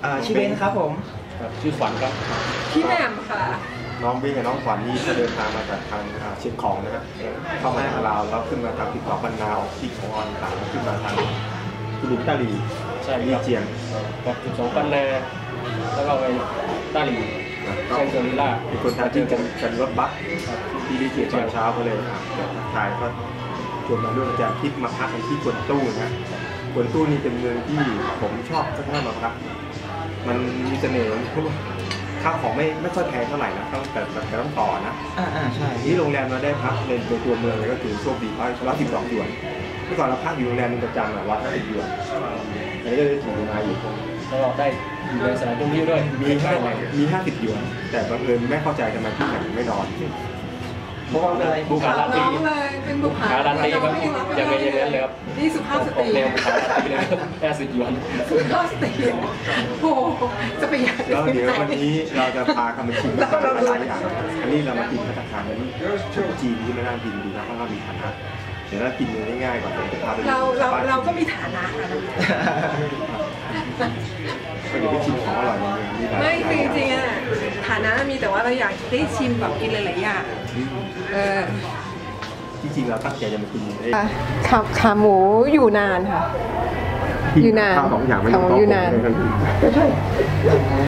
ชื่อเบนครับผมชื่อขวัญครับพี่แหม่มค่ะน้องเบนกับน้องขวัญนี่ถ้าเดินทางมาจากทางเชียงของนะฮะเข้ามาทางลาวแล้วขึ้นมาทางติดต่อบรรณาออกที่ของออนต่างขึ้นมาทางกุลุกตาลีใช่ลีเจียงกับ12 ปันนาแล้วก็ไปตาลีเชียงเซอร์ล่าเป็นคนทางที่กันรถบัสที่ลีเจียงตอนเช้าก็เลยถ่ายก็ชวนมาร่วมจากทริปมาพักกันที่กวนตู้นะกวนตู้นี่เป็นเมืองที่ผมชอบก็ถ้ามาพักมันมีเสน่ห์เพราะว่าข้าวของไม่ค่อยแพงเท่าไหร่นะแต่ต้องต่อนะใช่ที่โรงแรมเราได้พักในตัวเมืองเลยก็ถือโชคดีเพราะ112 หยวนเมื่อก่อนเราพักอยู่โรงแรมนึงประจำ150 หยวนอันนี้ก็ได้ถือมาอยู่แล้วก็ได้อยู่ในสถานที่ด้วยมี50 หยวนแต่บังเอิญไม่เข้าใจทำไมที่ไหนไม่นอนเพราะว่าอะไรบุคลาตีเป็นบุคลาตีครับยังไงอย่างนั้นเลยครับนี่สุภาพสตรีแนวบุคลาตีเลย50 หยวนสุภาพสตรีโอ้จะไปอยากแล้วเดี๋ยววันนี้เราจะพาคำไปชิมหลายอย่างอันนี้เรามากินพัตตาคารนี้จีนที่ไม่น่ากินดีนะเพราะเรามีฐานะเดี๋ยวเรากินง่ายๆก่อนเดี๋ยวจะพาไปเราก็มีฐานะก็เดี๋ยวไปชิมของอร่อยในเมืองไม่จริงๆอะฐานะมีแต่ว่าเราอยากได้ชิมแบบกินหลายๆอย่างจริงๆเราตั้งใจจะมากินขาหมูอยู่นานค่ะอยู่นานข้าว2 อย่างไม่ต้องอยู่นาน